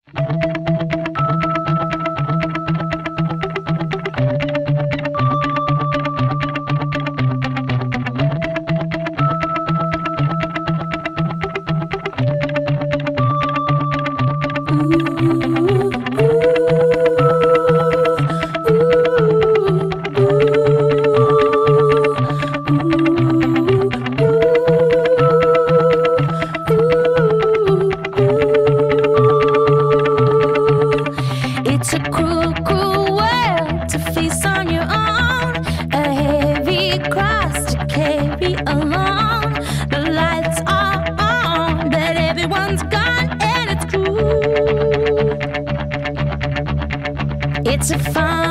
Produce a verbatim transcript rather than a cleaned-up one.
It's a cruel, cruel world to face on your own, a heavy cross to carry alone. The lights are on, but everyone's gone, and it's cruel. It's a fun